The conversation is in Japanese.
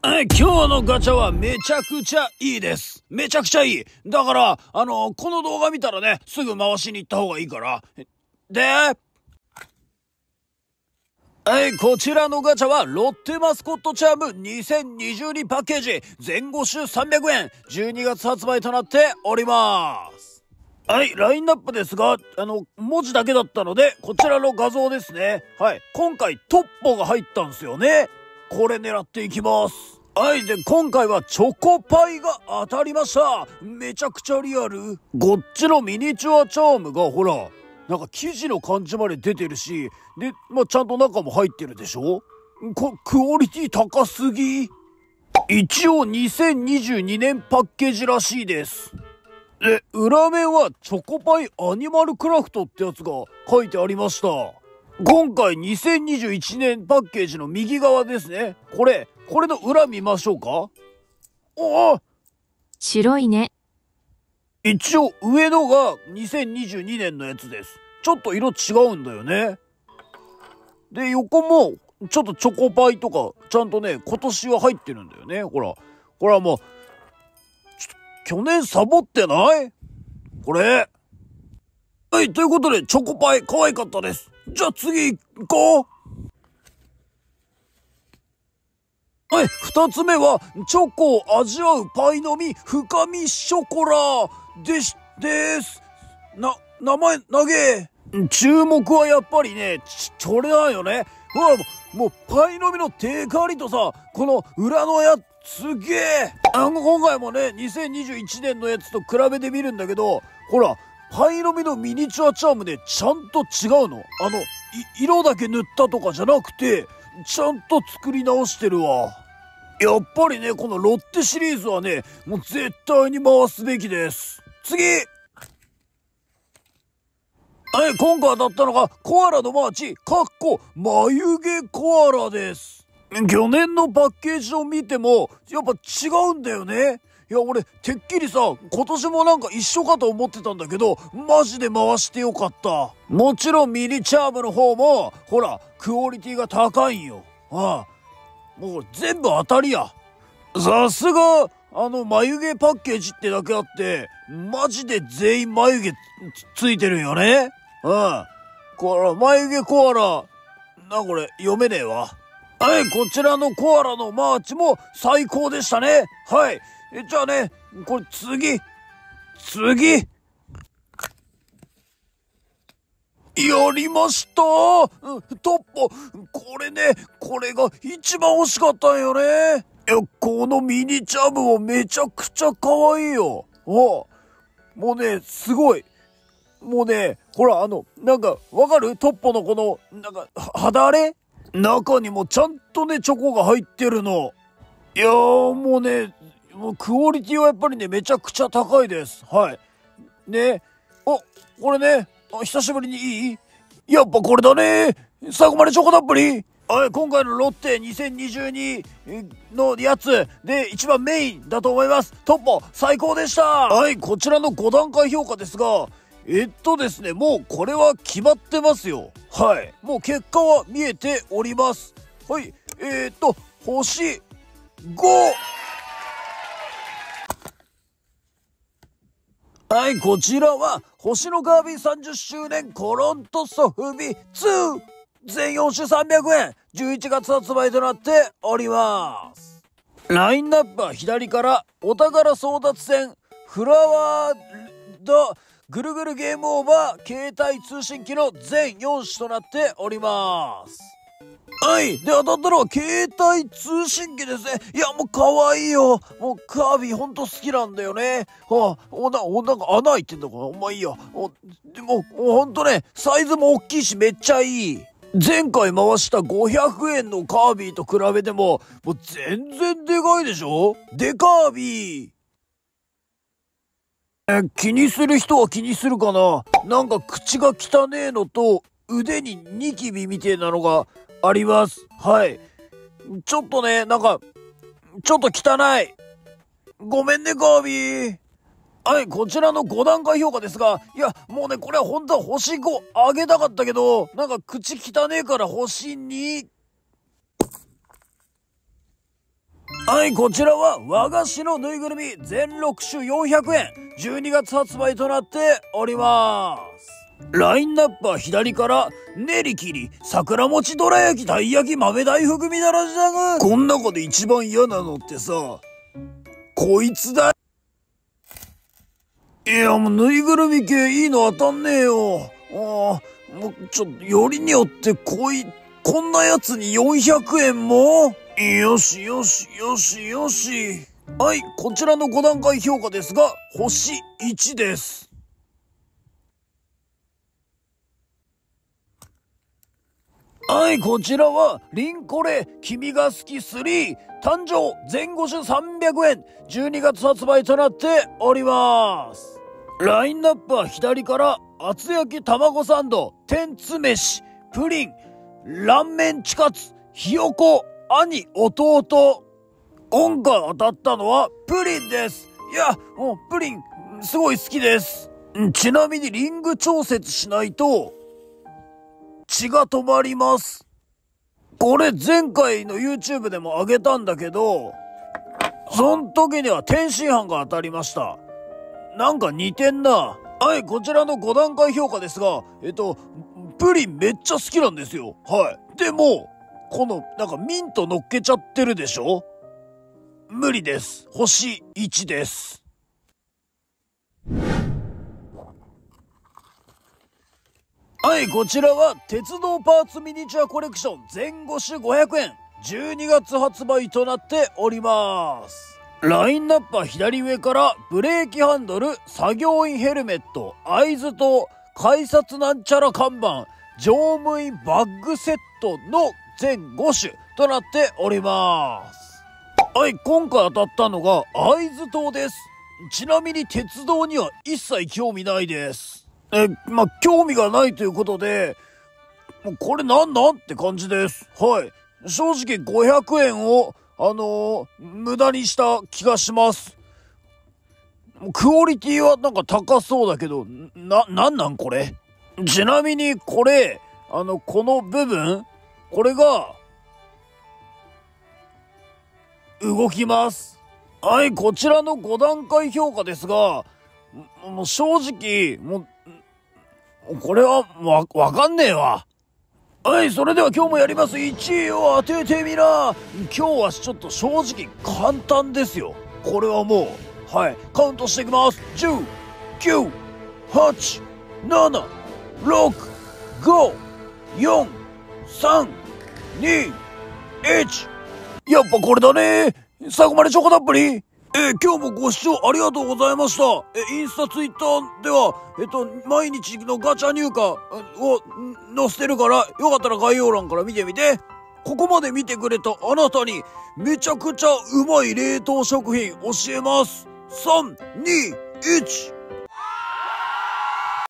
今日のガチャはめちゃくちゃいいです。めちゃくちゃいい。だから、この動画見たらね、すぐ回しに行った方がいいから。で、こちらのガチャはロッテマスコットチャーム2022パッケージ全5種300円12月発売となっております。ラインナップですが、文字だけだったので、こちらの画像ですね。今回トッポが入ったんですよね。これ狙っていきます。で、今回はチョコパイが当たりました。めちゃくちゃリアル。こっちのミニチュアチャームがほら、なんか生地の感じまで出てるし、で、ちゃんと中も入ってるでしょ？クオリティ高すぎ。一応2022年パッケージらしいです。で、裏面はチョコパイアニマルクラフトってやつが書いてありました。今回2021年パッケージの右側ですね。これの裏見ましょうか。 白いね。 一応上のが2022年のやつです。ちょっと色違うんだよね。で、横もちょっとチョコパイとかちゃんとね、今年は入ってるんだよね。ほら。これはもう、去年サボってないこれ。ということでチョコパイ可愛かったです。じゃあ次行こう。二つ目は、チョコを味わうパイの実、深みショコラです。名前投げ。注目はやっぱりね、これだよね。もうパイの実のテカリとさ、この裏のやつ、すげえ。今回もね、2021年のやつと比べてみるんだけど、ほら、パイの実のミニチュアチャームでちゃんと違うの。色だけ塗ったとかじゃなくて、ちゃんと作り直してるわ。やっぱりね、このロッテシリーズはね、もう絶対に回すべきです。次！今回当たったのが、コアラのマーチ、眉毛コアラです。去年のパッケージを見ても、やっぱ違うんだよね。いや、俺、てっきりさ、今年もなんか一緒かと思ってたんだけど、マジで回してよかった。もちろんミニチャームの方も、ほら、クオリティが高いんよ。もう全部当たりや。さすが、眉毛パッケージってだけあって、マジで全員眉毛 ついてるよね。これ、眉毛コアラ、これ、読めねえわ。こちらのコアラのマーチも最高でしたね。じゃあね、これ次。やりました。トッポ、これね、これが一番欲しかったんよね。このミニチャームもめちゃくちゃ可愛いよ。もうね、すごい。もうね、ほら、なんか、わかる？トッポのこの、肌荒れ？中にもちゃんとね、チョコが入ってるの。いやー、もうね、もうクオリティはやっぱりね、めちゃくちゃ高いです。ね。これね、久しぶりにいい？やっぱこれだね。最後までチョコたっぷり。今回のロッテ2022のやつで一番メインだと思います。トッポ、最高でした。こちらの5段階評価ですが、ですね、もうこれは決まってますよ。もう結果は見えております。星5。こちらは、星のカービィ30周年コロントソフビ2全4種300円11月発売となっております。ラインナップは左からお宝争奪戦、フラワード、ぐるぐるゲームオーバー、携帯通信機の全4種となっております。で、当たったのは携帯通信機ですね。いや、もう可愛いよ。もうカービィほんと好きなんだよね。なんか穴開いてんだから。まあいいや。でも、ほんとね、サイズも大きいしめっちゃいい。前回回した500円のカービィと比べても、もう全然でかいでしょ？でカービィ。気にする人は気にするかな。なんか口が汚ねえのと腕にニキビみてえなのがあります。ちょっとね、なんかちょっと汚い。ごめんねカービィ。こちらの5段階評価ですが、いやもうね、これは本当は星5あげたかったけど、なんか口汚ねえから星2。 はい、こちらは和菓子のぬいぐるみ全6種400円。12月発売となっております。ラインナップは左から練り切り、桜餅どら焼き、たい焼き、豆大福みたいなじゃが。こん中で一番嫌なのってさ、こいつだ。いや、もうぬいぐるみ系いいの当たんねえよ。もうちょっとよりによってこんなやつに400円も。よしよしよしよし。はい、こちらの5段階評価ですが、星1です。はい、こちらは、リンコレ、君が好き3、誕生、全5種300円、12月発売となっております。ラインナップは左から、厚焼き卵サンド、天つ飯、プリン、卵麺チカツ、ひよこ、兄、弟。今回当たったのはプリンです。いや、もうプリン、すごい好きです。ちなみにリング調節しないと、血が止まります。これ前回の YouTube でも上げたんだけど、その時には天津飯が当たりました。なんか似てんな。はい、こちらの5段階評価ですが、プリンめっちゃ好きなんですよ。はい。でも、この、なんかミント乗っけちゃってるでしょ？無理です。星1です。はい、こちらは鉄道パーツミニチュアコレクション全5種500円。12月発売となっております。ラインナップは左上からブレーキハンドル、作業員ヘルメット、合図灯、改札なんちゃら看板、乗務員バッグセットの全5種となっております。はい、今回当たったのが合図灯です。ちなみに鉄道には一切興味ないです。興味がないということで、もうこれなんって感じです。はい。正直500円を、無駄にした気がします。クオリティはなんか高そうだけど、なんこれ？ちなみにこれ、この部分、これが、動きます。はい、こちらの5段階評価ですが、もう正直、これは、わかんねえわ。はい、それでは今日もやります。1位を当ててみな。今日はちょっと正直簡単ですよ。これはもう、はい、カウントしていきます。10、9、8、7、6、5、4、3、2、1。やっぱこれだね。最後までチョコたっぷり。今日もご視聴ありがとうございました。インスタ、ツイッターでは、毎日のガチャ入荷を載せてるから、よかったら概要欄から見てみて。ここまで見てくれたあなたに、めちゃくちゃうまい冷凍食品教えます。3、2、1。